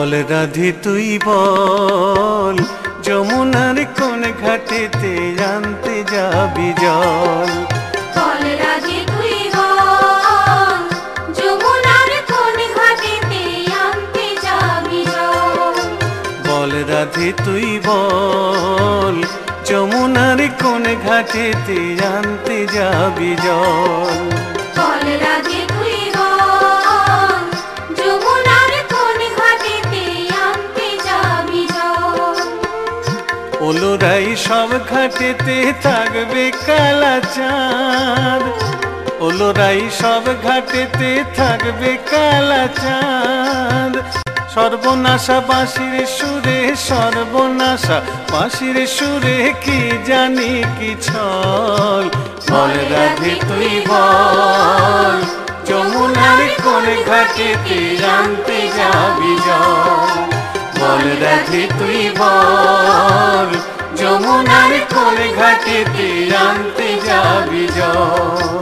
বল রাধে তুই বল, যমুনার কোন ঘাটেতে আনতে যাবি জল। বল রাধে তুই বল, যমুনার কোন ঘাটেতে আনতে যাবি জল। বল রাধে তুই বল, যমুনার কোন ঘাটেতে আনতে যাবি জল। বল রাধে তুই বল, যমুনার কোন ঘাটেতে আনতে যাবি জল। ওলোরাই সব ঘাটেতে থাকবে কালা চাঁদ, ওলোরাই সব ঘাটেতে থাকবে কালা চাঁদ। সর্বনাশা বাঁশির সুরে, সর্বনাশা বাঁশির সুরে, কি জানি কি ছল। বল রাধে তুই বল, যমুনার কোন ঘাটেতে আনতে যাবি জল। বল রাধে তুই বল, যমুনার কোন ঘাটেতে আনতে যাবি জল।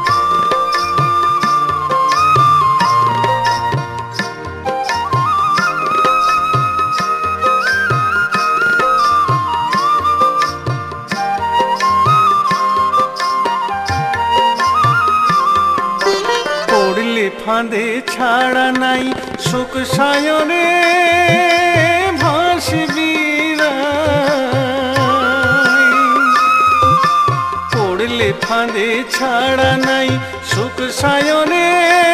পড়লে ফাঁদে ছাড়া নাই, সুখ সায়রে ভাসবি রাই। পড়লে ফাঁদে ছাড়া নাই, সুখ সায়রে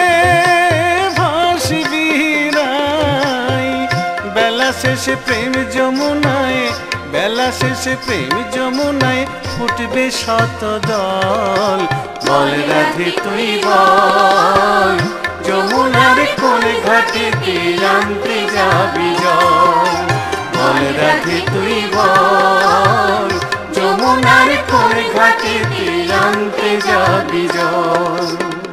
ভাসবি রাই। বেলা শেষে প্রেম যমুনায়, বেলা শেষে প্রেম যমুনায় ফুটবে শত দল। বল রাধে তুই বল, যমুনার কোন ঘাটেতে আনতে যাবি জল। বল রাধে তুই বল, যমুনার কোন ঘাটেতে আনতে যাবি জল।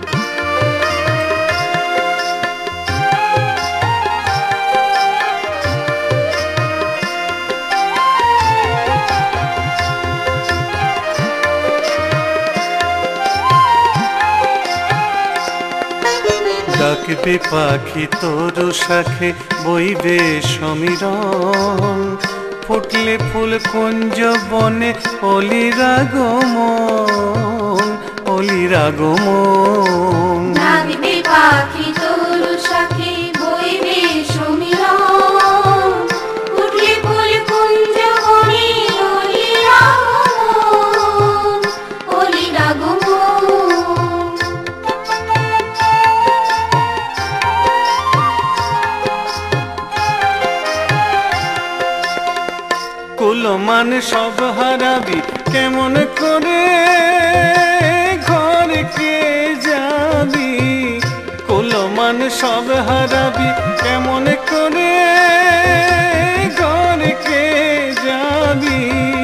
ডাকবে পাখি তোর শাখে, বইবে সমীরণ। ফুটলে ফুল কুঞ্জ বনে, অলির আগমন, অলির আগমন। ডাকবে পাখি তোর শাখে, বইবে সমীরণ। ফুটলে ফুল কুঞ্জ বনে, অলির আগমন, অলির আগমন। কুলমান সব হারাবি কেমন করে, ঘরকে যাবি। কুলমান সব হারাবি কেমন করে, ঘরকে যাবি।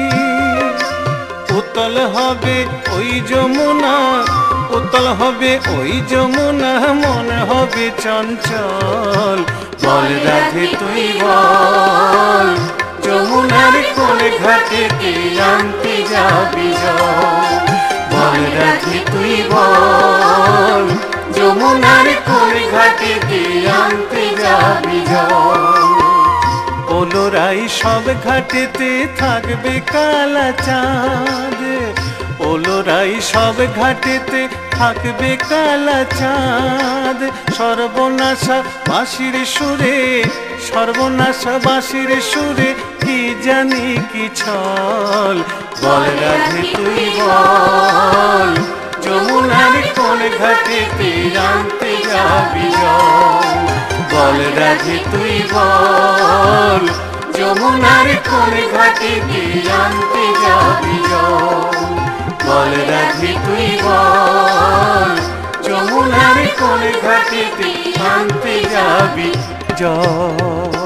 উতল হবে ওই যমুনা, উতল হবে ওই যমুনা, মন হবে চঞ্চল। বল রাধে তুই বল, যমুনার কোন ঘাটেতে আনতে যাবি জল। বল রাধে তুই বল, যমুনার কোন ঘাটেতে আনতে যাবি জল। ওলোরাই সব ঘাটেতে থাকবে কালা চাঁদ, ওলোরাই সব ঘাটেতে থাকবে কালা চাঁদ। সর্বনাশা বাঁশির সুরে, সর্বনাশা বাঁশির সুরে, কি জানি কি ছল। বল রাধে তুই বল, যমুনার কোন ঘাটেতে আনতে যাবি জল। বল রাধে তুই বল, যমুনার কোন ঘাটেতে আনতে যাবি জল। বল রাধে তুই বল, যমুনার কোন ঘাটেতে আনতে যাবি জল।